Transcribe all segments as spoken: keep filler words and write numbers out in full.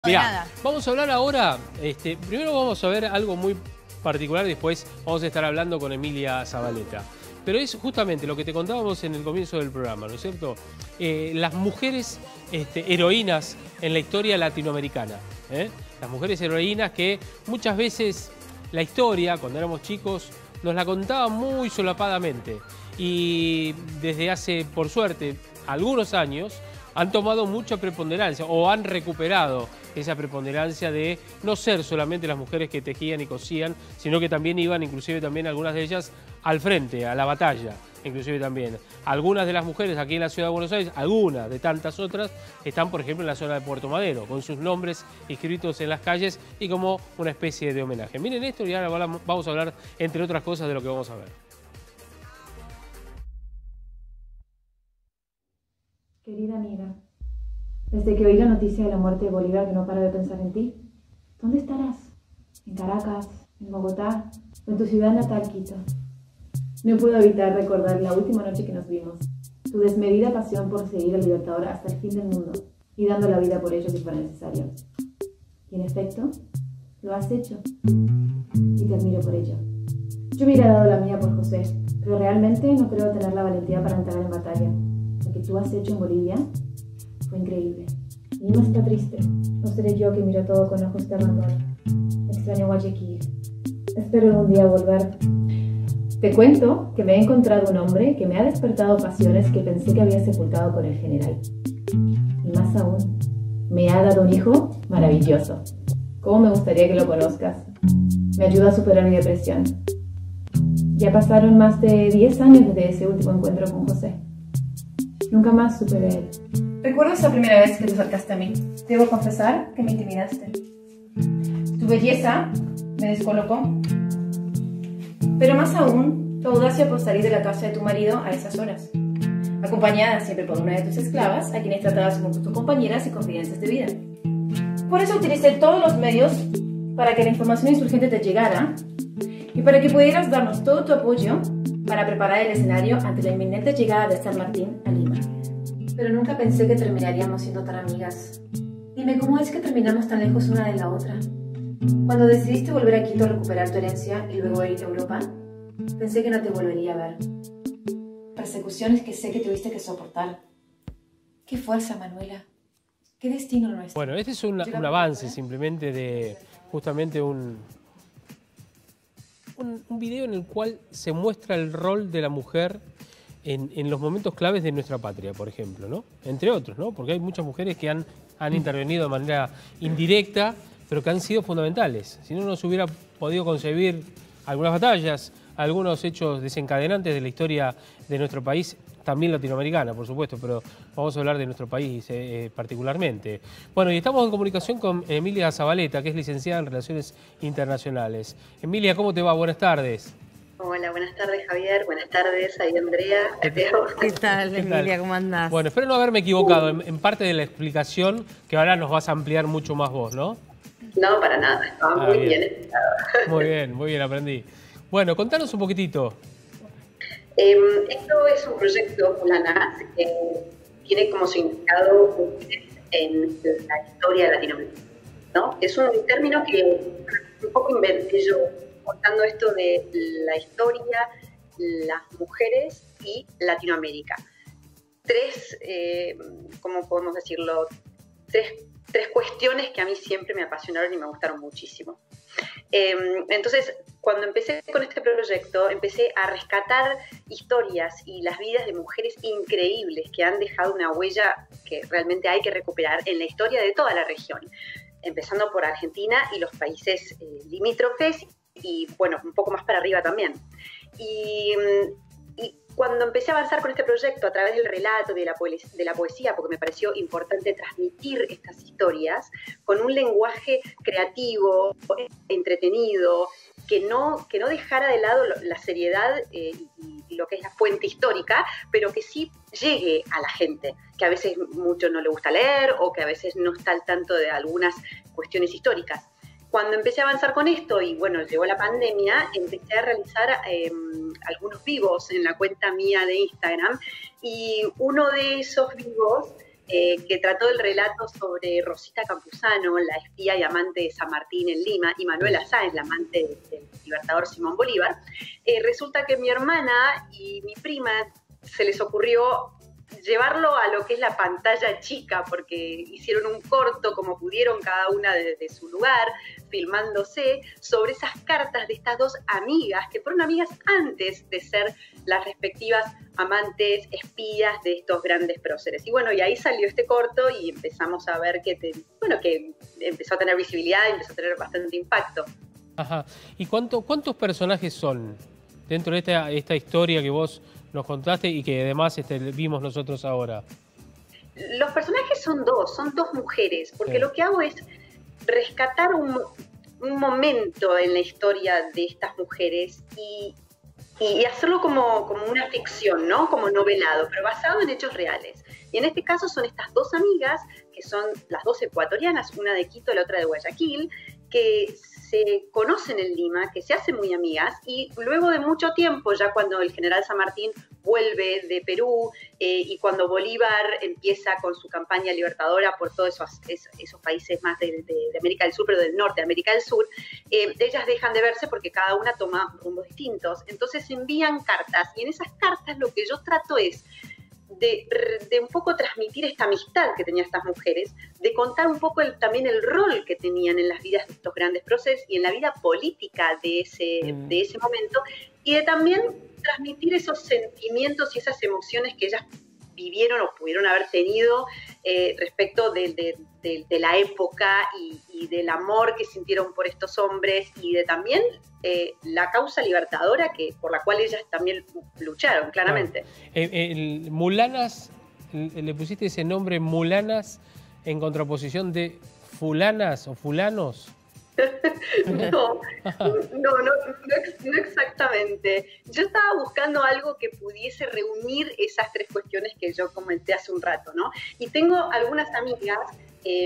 Mirá, vamos a hablar ahora, este, primero vamos a ver algo muy particular, después vamos a estar hablando con Emilia Zabaleta. Pero es justamente lo que te contábamos en el comienzo del programa, ¿no es cierto? Eh, las mujeres este, heroínas en la historia latinoamericana. ¿eh? Las mujeres heroínas que muchas veces la historia, cuando éramos chicos, nos la contaban muy solapadamente. Y desde hace, por suerte, algunos años, han tomado mucha preponderancia o han recuperado esa preponderancia de no ser solamente las mujeres que tejían y cosían, sino que también iban, inclusive también algunas de ellas, al frente, a la batalla, inclusive también. Algunas de las mujeres aquí en la ciudad de Buenos Aires, algunas de tantas otras, están por ejemplo en la zona de Puerto Madero, con sus nombres escritos en las calles y como una especie de homenaje. Miren esto y ahora vamos a hablar, entre otras cosas, de lo que vamos a ver. Querida amiga, desde que oí la noticia de la muerte de Bolívar que no paro de pensar en ti. ¿Dónde estarás? ¿En Caracas? ¿En Bogotá? ¿O en tu ciudad natal, Quito? No puedo evitar recordar la última noche que nos vimos, tu desmedida pasión por seguir al Libertador hasta el fin del mundo y dando la vida por ello si fuera necesario. Y en efecto, lo has hecho. Y te admiro por ello. Yo hubiera dado la mía por José, pero realmente no creo tener la valentía para entrar en batalla. Lo que tú has hecho en Bolivia fue increíble. Lima está triste. No seré yo que miro todo con ojos de abandono. Extraño Guayaquil. Espero algún día volver. Te cuento que me he encontrado un hombre que me ha despertado pasiones que pensé que había sepultado con el general. Y más aún, me ha dado un hijo maravilloso. ¿Cómo me gustaría que lo conozcas? Me ayuda a superar mi depresión. Ya pasaron más de diez años desde ese último encuentro con José. Nunca más supe de él. Recuerdo esa primera vez que te acercaste a mí. Debo confesar que me intimidaste. Tu belleza me descolocó. Pero más aún, tu audacia por salir de la casa de tu marido a esas horas, acompañada siempre por una de tus esclavas, a quienes tratabas como tus compañeras y confidentes de vida. Por eso utilicé todos los medios para que la información insurgente te llegara y para que pudieras darnos todo tu apoyo para preparar el escenario ante la inminente llegada de San Martín a Lima. Pero nunca pensé que terminaríamos siendo tan amigas. Dime, ¿cómo es que terminamos tan lejos una de la otra? Cuando decidiste volver a Quito a recuperar tu herencia y luego ir a Europa, pensé que no te volvería a ver. Persecuciones que sé que tuviste que soportar. ¡Qué fuerza, Manuela! ¡Qué destino nuestro! Bueno, este es un, un avance simplemente de justamente un, un, un video en el cual se muestra el rol de la mujer En, en los momentos claves de nuestra patria, por ejemplo, ¿no? Entre otros, ¿no? Porque hay muchas mujeres que han, han intervenido de manera indirecta, pero que han sido fundamentales. Si no, no se hubiera podido concebir algunas batallas, algunos hechos desencadenantes de la historia de nuestro país, también latinoamericana, por supuesto, pero vamos a hablar de nuestro país eh, particularmente. Bueno, y estamos en comunicación con Emilia Zabaleta, que es licenciada en Relaciones Internacionales. Emilia, ¿cómo te va? Buenas tardes. Hola, buenas tardes Javier, buenas tardes ahí Andrea. ¿Qué tal, Emilia? ¿Cómo andás? Bueno, espero no haberme equivocado en, en parte de la explicación, que ahora nos vas a ampliar mucho más vos, ¿no? No, para nada, estaba ah, muy bien. bien explicado. Muy bien, muy bien, aprendí. Bueno, contanos un poquitito. Eh, esto es un proyecto, Fulana, que tiene como significado mujeres en la historia de Latinoamérica, ¿no? Es un término que un poco inventé yo, contando esto de la historia, las mujeres y Latinoamérica. Tres, eh, ¿cómo podemos decirlo? Tres, tres cuestiones que a mí siempre me apasionaron y me gustaron muchísimo. Eh, entonces, cuando empecé con este proyecto, empecé a rescatar historias y las vidas de mujeres increíbles que han dejado una huella que realmente hay que recuperar en la historia de toda la región, empezando por Argentina y los países eh, limítrofes, y bueno, un poco más para arriba también. Y, y cuando empecé a avanzar con este proyecto a través del relato, de la, de la poesía, porque me pareció importante transmitir estas historias con un lenguaje creativo, entretenido, que no, que no dejara de lado la seriedad eh, y, y lo que es la fuente histórica, pero que sí llegue a la gente, que a veces mucho no le gusta leer o que a veces no está al tanto de algunas cuestiones históricas. Cuando empecé a avanzar con esto y bueno, llegó la pandemia, empecé a realizar eh, algunos vivos en la cuenta mía de Instagram y uno de esos vivos eh, que trató el relato sobre Rosita Campuzano, la espía y amante de San Martín en Lima, y Manuela Sáenz, la amante del libertador Simón Bolívar. Eh, resulta que mi hermana y mi prima se les ocurrió llevarlo a lo que es la pantalla chica, porque hicieron un corto como pudieron cada una de, de su lugar, filmándose sobre esas cartas de estas dos amigas, que fueron amigas antes de ser las respectivas amantes, espías de estos grandes próceres. Y bueno, y ahí salió este corto y empezamos a ver que, te, bueno, que empezó a tener visibilidad y empezó a tener bastante impacto. Ajá. ¿Y cuánto, cuántos personajes son dentro de esta, esta historia que vos nos contaste y que además este, vimos nosotros ahora? Los personajes son dos, son dos mujeres, porque sí. Lo que hago es rescatar un, un momento en la historia de estas mujeres y, y hacerlo como, como una ficción, ¿no? Como novelado, pero basado en hechos reales. Y en este caso son estas dos amigas, que son las dos ecuatorianas, una de Quito y la otra de Guayaquil, que se conocen en Lima, que se hacen muy amigas, y luego de mucho tiempo, ya cuando el general San Martín vuelve de Perú eh, y cuando Bolívar empieza con su campaña libertadora por todos esos, esos países más de, de, de América del Sur, pero del norte de América del Sur, eh, ellas dejan de verse porque cada una toma rumbos distintos. Entonces envían cartas, y en esas cartas lo que yo trato es De, de un poco transmitir esta amistad que tenían estas mujeres, de contar un poco el, también el rol que tenían en las vidas de estos grandes próceres y en la vida política de ese, mm. de ese momento, y de también transmitir esos sentimientos y esas emociones que ellas vivieron o pudieron haber tenido eh, respecto de, de, de, de la época y, y del amor que sintieron por estos hombres y de también eh, la causa libertadora que por la cual ellas también lucharon, claramente. Ah. Eh, eh, Mulanas, le pusiste ese nombre Mulanas en contraposición de fulanas o fulanos. No, no, no, no, no exactamente. Yo estaba buscando algo que pudiese reunir esas tres cuestiones que yo comenté hace un rato, ¿no? Y tengo algunas amigas eh,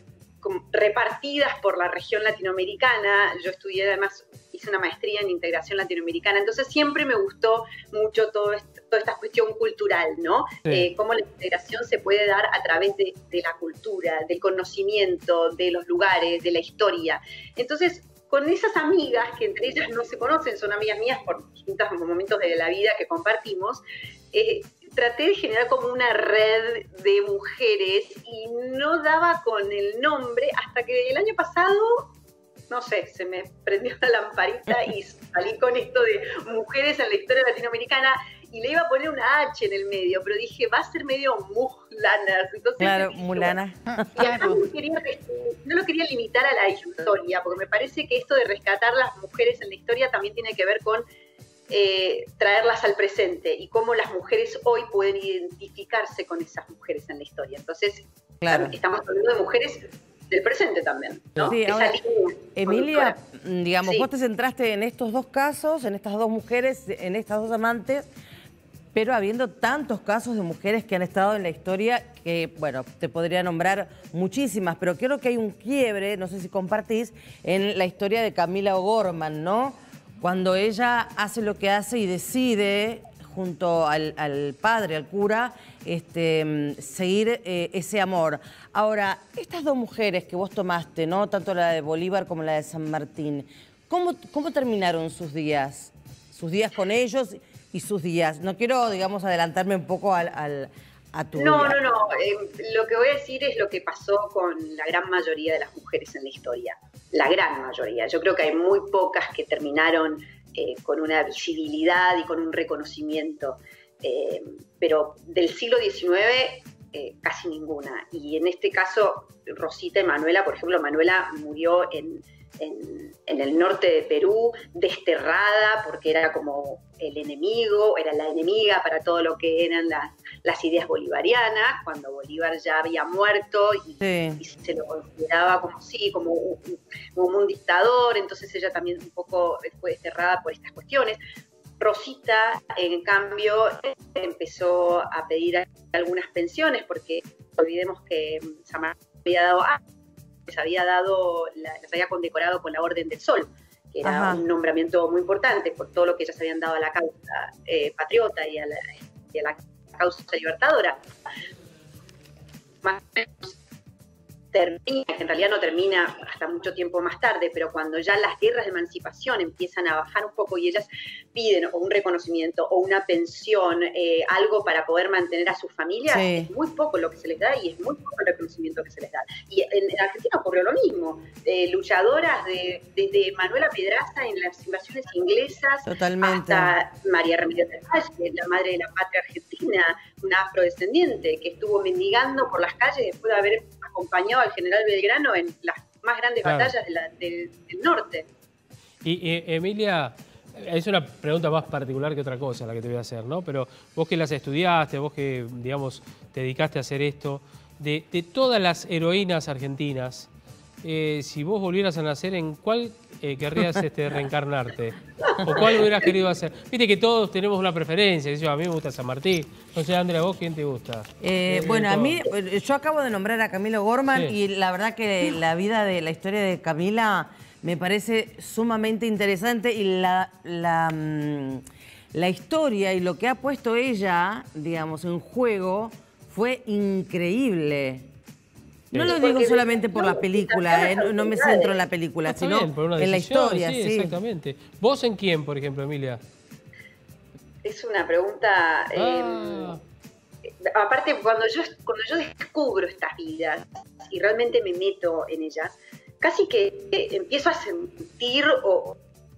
repartidas por la región latinoamericana. Yo estudié, además, hice una maestría en integración latinoamericana, entonces siempre me gustó mucho todo esto, toda esta cuestión cultural, ¿no? Sí. Eh, cómo la integración se puede dar a través de, de la cultura, del conocimiento, de los lugares, de la historia. Entonces, con esas amigas, que entre ellas no se conocen, son amigas mías por distintos momentos de la vida que compartimos, eh, traté de generar como una red de mujeres y no daba con el nombre hasta que el año pasado, no sé, se me prendió la lamparita y salí con esto de mujeres en la historia latinoamericana y le iba a poner una H en el medio, pero dije, va a ser medio mulanas. Entonces, claro, mulana. Claro. No, quería, no lo quería limitar a la historia, porque me parece que esto de rescatar las mujeres en la historia también tiene que ver con eh, traerlas al presente y cómo las mujeres hoy pueden identificarse con esas mujeres en la historia. Entonces, claro, estamos hablando de mujeres del presente también, ¿no? Sí, ahora, Emilia, digamos, sí. Vos te centraste en estos dos casos, en estas dos mujeres, en estas dos amantes, pero habiendo tantos casos de mujeres que han estado en la historia que, bueno, te podría nombrar muchísimas, pero creo que hay un quiebre, no sé si compartís, en la historia de Camila O'Gorman, ¿no? Cuando ella hace lo que hace y decide, junto al, al padre, al cura, este, seguir eh, ese amor. Ahora, estas dos mujeres que vos tomaste, ¿no? Tanto la de Bolívar como la de San Martín, ¿cómo, cómo terminaron sus días? Sus días con ellos y sus días. No quiero, digamos, adelantarme un poco al, al, a tu... No, no, no. Eh, lo que voy a decir es lo que pasó con la gran mayoría de las mujeres en la historia. La gran mayoría. Yo creo que hay muy pocas que terminaron eh, con una visibilidad y con un reconocimiento. Eh, pero del siglo diecinueve, eh, casi ninguna. Y en este caso, Rosita y Manuela, por ejemplo, Manuela murió en... En, en el norte de Perú, desterrada porque era como el enemigo, era la enemiga para todo lo que eran las, las ideas bolivarianas, cuando Bolívar ya había muerto y, sí. y se lo consideraba como sí, como un, como un dictador, entonces ella también un poco fue desterrada por estas cuestiones. Rosita, en cambio, empezó a pedir algunas pensiones porque olvidemos que San Martín había dado ah, les había dado, la, les había condecorado con la Orden del Sol, que era Ajá. un nombramiento muy importante por todo lo que ellas habían dado a la causa eh, patriota y a la, y a la causa libertadora. más o menos termina, que en realidad no termina hasta mucho tiempo más tarde, pero cuando ya las guerras de emancipación empiezan a bajar un poco y ellas piden o un reconocimiento o una pensión, eh, algo para poder mantener a sus familias, sí. es muy poco lo que se les da y es muy poco el reconocimiento que se les da. Y en, en Argentina ocurrió lo mismo, eh, luchadoras de, desde Manuela Pedraza en las invasiones inglesas, totalmente, hasta María Ramírez del Valle, la madre de la patria argentina, una afrodescendiente que estuvo mendigando por las calles después de haber acompañado al general Belgrano en las más grandes claro. batallas de la, de, del norte. Y eh, Emilia, es una pregunta más particular que otra cosa la que te voy a hacer, ¿no? Pero vos que las estudiaste, vos que, digamos, te dedicaste a hacer esto, de, de todas las heroínas argentinas, eh, si vos volvieras a nacer, ¿en cuál eh, querrías este, reencarnarte? ¿O cuál hubieras querido hacer? Viste que todos tenemos una preferencia. Yo, a mí me gusta San Martín. No sé, Andrea, ¿vos quién te gusta? Eh, eh, bueno, a mí, yo acabo de nombrar a Camilo Gorman sí. y la verdad que la vida de la historia de Camila me parece sumamente interesante y la, la, la historia y lo que ha puesto ella, digamos, en juego fue increíble. No lo digo solamente por la película, eh, no, no me centro en la película, no, sino bien, en la historia. Sí, sí, exactamente. ¿Vos en quién, por ejemplo, Emilia? Es una pregunta... Ah. Eh, aparte, cuando yo, cuando yo descubro estas vidas y realmente me meto en ellas, casi que empiezo a sentir o,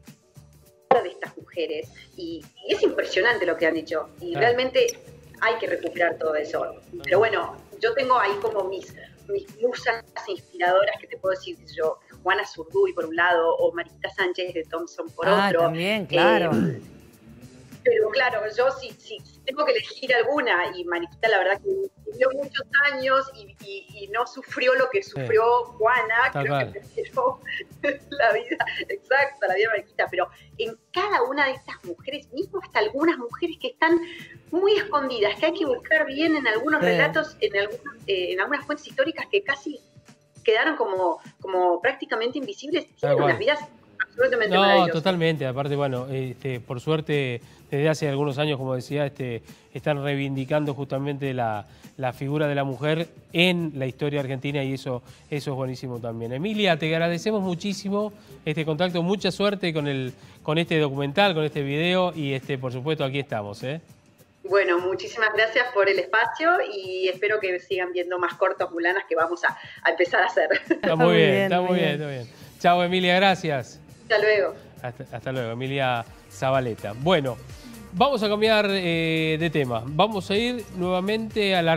de estas mujeres. Y, y es impresionante lo que han hecho. Y ah. realmente hay que recuperar todo eso. Pero bueno, yo tengo ahí como mis... mis musas inspiradoras que te puedo decir yo, Juana Zurduy por un lado o Marita Sánchez de Thompson por ah, otro. También, claro. Eh, pero claro, yo sí, sí, tengo que elegir alguna y Marita la verdad que vivió muchos años y, y, y no sufrió lo que sufrió sí. Juana, Tal creo cual. que prefiero la vida exacta, la vida de Mariquita, pero en cada una de estas mujeres, mismo hasta algunas mujeres que están muy escondidas, que hay que buscar bien en algunos sí. relatos, en, algunos, eh, en algunas fuentes históricas que casi quedaron como, como prácticamente invisibles, tienen unas vidas absolutamente no, maravillosas. Totalmente, aparte, bueno, este, por suerte, desde hace algunos años, como decía, este, están reivindicando justamente la, la figura de la mujer en la historia argentina y eso, eso es buenísimo también. Emilia, te agradecemos muchísimo este contacto, mucha suerte con, el, con este documental, con este video y, este, por supuesto, aquí estamos, ¿eh? Bueno, muchísimas gracias por el espacio y espero que sigan viendo más cortos mulanas que vamos a, a empezar a hacer. Está muy bien, está muy bien, está bien. Chao, Emilia, gracias. Hasta luego. Hasta, hasta luego, Emilia Zabaleta. Bueno, vamos a cambiar eh, de tema. Vamos a ir nuevamente a la